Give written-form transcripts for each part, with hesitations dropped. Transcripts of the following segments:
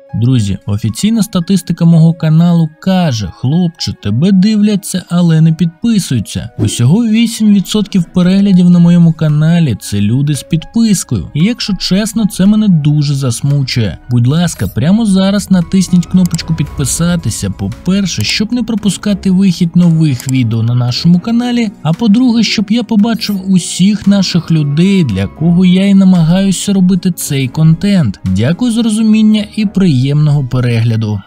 Друзі, офіційна статистика мого каналу каже: хлопче, тебе дивляться, але не підписуються. Усього 8% переглядів на моєму каналі – це люди з підпискою. І якщо чесно, це мене дуже засмучує. Будь ласка, прямо зараз натисніть кнопочку підписатися, по-перше, щоб не пропускати вихід нових відео на нашому каналі, а по-друге, щоб я побачив усіх наших людей, для кого я і намагаюся робити цей контент. Дякую за розуміння і приємного перегляду.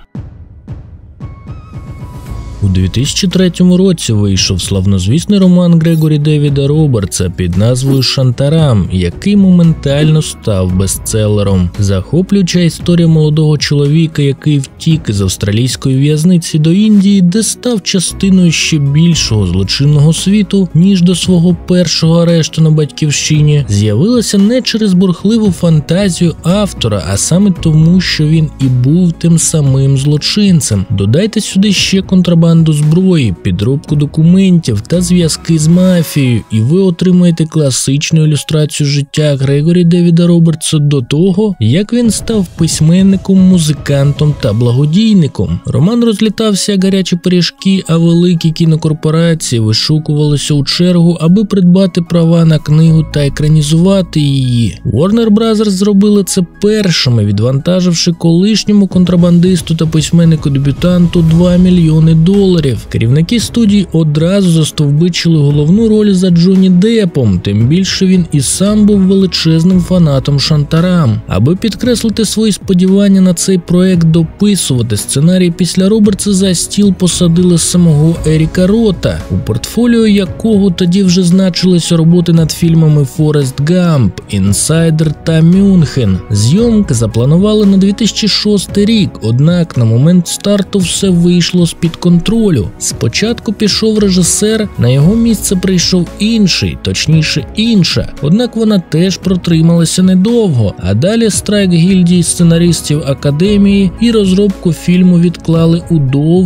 У 2003 році вийшов славнозвісний роман Грегорі Девіда Робертса під назвою «Шантарам», який моментально став бестселером. Захоплююча історія молодого чоловіка, який втік із австралійської в'язниці до Індії, де став частиною ще більшого злочинного світу, ніж до свого першого арешту на батьківщині, з'явилася не через бурхливу фантазію автора, а саме тому, що він і був тим самим злочинцем. Додайте сюди ще контрабанду зброї, підробку документів та зв'язки з мафією, і ви отримаєте класичну ілюстрацію життя Грегорі Девіда Робертса до того, як він став письменником, музикантом та благодійником. Роман розлітався як гарячі пиріжки, а великі кінокорпорації вишукувалися у чергу, аби придбати права на книгу та екранізувати її. Warner Bros. Зробили це першими, відвантаживши колишньому контрабандисту та письменнику-дебютанту $2 мільйони. Керівники студії одразу застовбичили головну роль за Джонні Деппом, тим більше він і сам був величезним фанатом «Шантарам». Аби підкреслити свої сподівання на цей проект, дописувати сценарій після Робертса за стіл посадили самого Еріка Рота, у портфоліо якого тоді вже значилися роботи над фільмами «Форест Гамп», «Інсайдер» та «Мюнхен». Зйомки запланували на 2006 рік, однак на момент старту все вийшло з-під контролю. Спочатку пішов режисер, на його місце прийшов інший, точніше інша, однак вона теж протрималася недовго, а далі страйк гільдії сценаристів Академії і розробку фільму відклали у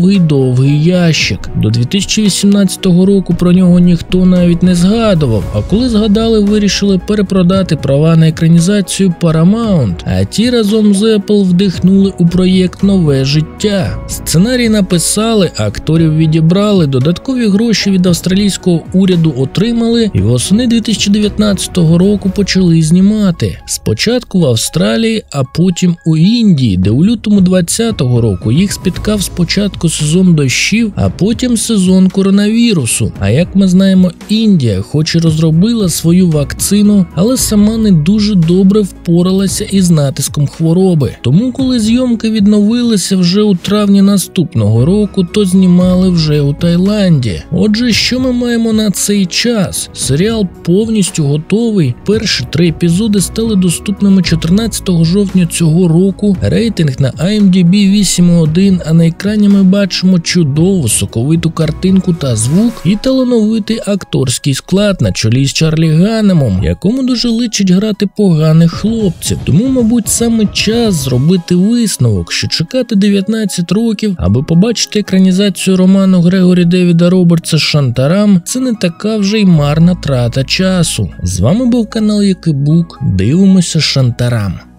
довгий ящик. До 2018 року про нього ніхто навіть не згадував, а коли згадали, вирішили перепродати права на екранізацію Paramount, а ті разом з Apple вдихнули у проєкт нове життя. Сценарій написали, акторів відібрали, додаткові гроші від австралійського уряду отримали і восени 2019 року почали знімати. Спочатку в Австралії, а потім у Індії, де у лютому 2020 року їх спіткав спочатку сезон дощів, а потім сезон коронавірусу. А як ми знаємо, Індія хоч і розробила свою вакцину, але сама не дуже добре впоралася із натиском хвороби. Тому коли зйомки відновилися вже у травні наступного року, то знімали вже у Таїланді. Отже, що ми маємо на цей час? Серіал повністю готовий. Перші 3 епізоди стали доступними 14 жовтня цього року. Рейтинг на IMDb 8,1, а на екрані ми бачимо чудову соковиту картинку та звук і талановитий акторський склад на чолі з Чарлі Ганнемом, якому дуже личить грати поганих хлопців. Тому, мабуть, саме час зробити висновок, що чекати 19 років, аби побачити екранізацію роману Грегорі Девіда Робертса «Шантарам» – це не така вже й марна трата часу. З вами був канал Якибук. Дивимося «Шантарам».